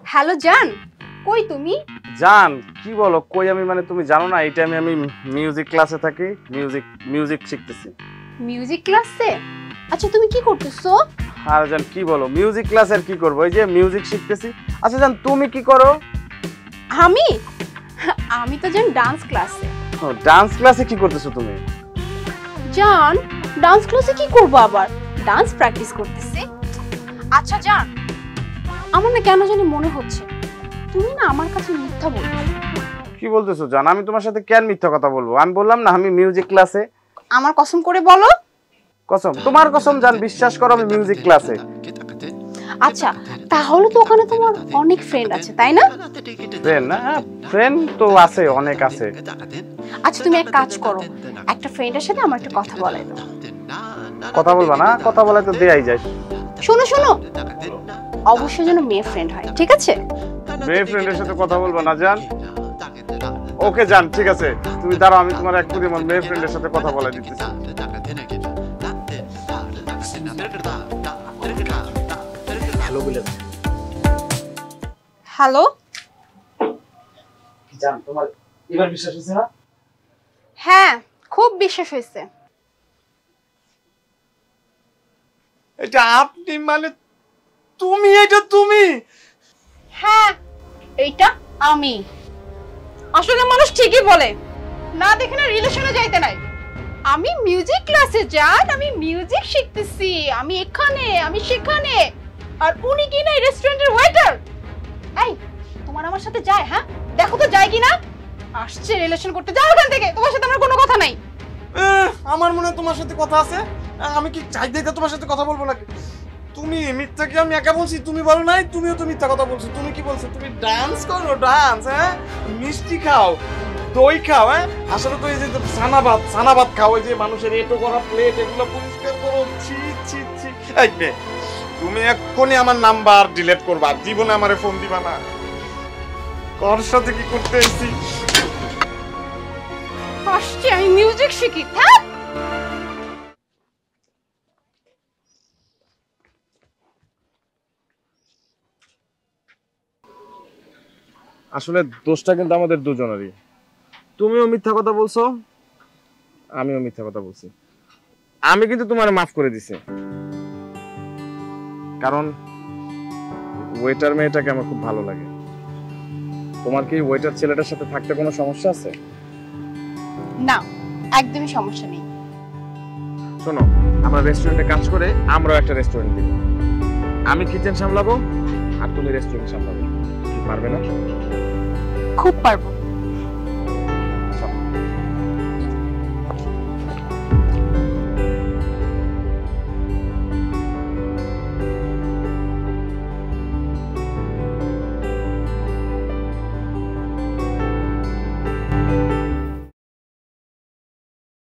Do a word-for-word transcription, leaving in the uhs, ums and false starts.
Hello জান, কই তুমি? জান কি বলো, কই আমি মানে তুমি জানো না এই টাইমে আমি মিউজিক ক্লাসে থাকি, মিউজিক মিউজিক শিখতেছি। মিউজিক ক্লাসে? আচ্ছা তুমি কি করতেছো? আর জান কি বলো, মিউজিক ক্লাসে আর কি করব, এই যে মিউজিক শিখতেছি। আচ্ছা জান তুমি কি করো? আমি আমি তো জান ডান্স ক্লাসে। ও ডান্স ক্লাসে কি করতেছো তুমি? জান ডান্স ক্লাসে কি করব, আবার ডান্স প্র্যাকটিস করতেছি। আচ্ছা জান, আমার না কেন জানি মনে হচ্ছে তুমি না আমার কাছে মিথ্যা বলছো। কি বলতেছো জান? আমি তোমার সাথে কেন মিথ্যা কথা বলবো? আমি বললাম না আমি মিউজিক ক্লাসে। আমার কসম করে বলো। কসম? তোমার কসম জান, বিশ্বাস করো আমি মিউজিক ক্লাসে। আচ্ছা তাহলে তো ওখানে তোমার অনেক ফ্রেন্ড আছে তাই না? ফ্রেন্ড না, ফ্রেন্ড তো আছে, অনেক আছে। আচ্ছা তুমি এক কাজ করো, একটা ফ্রেন্ডের সাথে আমার একটা কথা বলাই দাও। কথা বলবা না? কথা বলে তো দেয়াই যায়। শোনো শোনো, অবশ্যই যেন মেয়ে ফ্রেন্ড হয়, ঠিক আছে? মেয়ে ফ্রেন্ডের সাথে কথা বলবা না জান? ওকে জান, ঠিক আছে, তুমি দাঁড়াও, আমি তোমার এক কোটি আমার মেয়ে ফ্রেন্ডের সাথে কথা বলে দিতেছি। হ্যালো বলে। হ্যালো জান, তোমার এবার বিশ্বাস হচ্ছে না? হ্যাঁ খুব বিশ্বাস হয়েছে। এটা আপনি মানে তুমি? এটা তুমি? হ্যাঁ এইটা আমি। আসলে মানুষ ঠিকই বলে, না দেখে না রিলেশনে যাইতে নাই। আমি মিউজিক ক্লাসে যাই, আমি মিউজিক শিখতেছি, আমি এখানে আমি সেখানে, আর উনি কি না রেস্টুরেন্টের ওয়েটার। এই তোমার আমার সাথে যায়? হ্যাঁ দেখো তো যায় কিনা। আসছে রিলেশন করতে, যাও এখান থেকে, তোমার সাথে আমার কোনো কথা নাই। আমার মনে হয় তোমার সাথে কথা আছে। আমি কি চাই দেখে তোমার সাথে কথা বলবো নাকি? তুমি মিথ্যা কি আমি একা বলছি? তুমি বলো নাই, তুমিও তো মিথ্যা কথা বলছো। তুমি কি বলছো? তুমি ডান্স করো, ডান্স, হ্যাঁ মিষ্টি খাও, দই খাও, হ্যাঁ আসলে তো এই যে সানাবাদ সানাবাদ খাও, ওই যে মানুষের এটো করা প্লেট, এগুলো পরিষ্কার করো। ছি ছি ছি। এই নে তুমি এক্ষুনি আমার নাম্বার ডিলিট করবা, জীবনে আমারে ফোন দিবা না। কার সাথে কি করতে এসেছি? আসছে আমি মিউজিক শিখি। হ্যাঁ আসলে দোষটা কিন্তু আমাদের দুজনেরই। তুমিও মিথ্যা কথা বলছো, আমিও মিথ্যা কথা বলছি। আমি কিন্তু তোমারে মাফ করে দিছি, কারণ ওয়েটার মেয়েটাকে আমার খুব ভালো লাগে। তোমার কি ওয়েটার ছেলেটার সাথে থাকতে কোনো সমস্যা আছে? না একদমই সমস্যা নেই। শোনো, আমরা রেস্টুরেন্টে কাজ করে আমরাও একটা রেস্টুরেন্ট দিব। আমি কিচেন সামলাবো আর তুমি রেস্টুরেন্ট সামলাবে। কি পারবে না? খুব পারবো।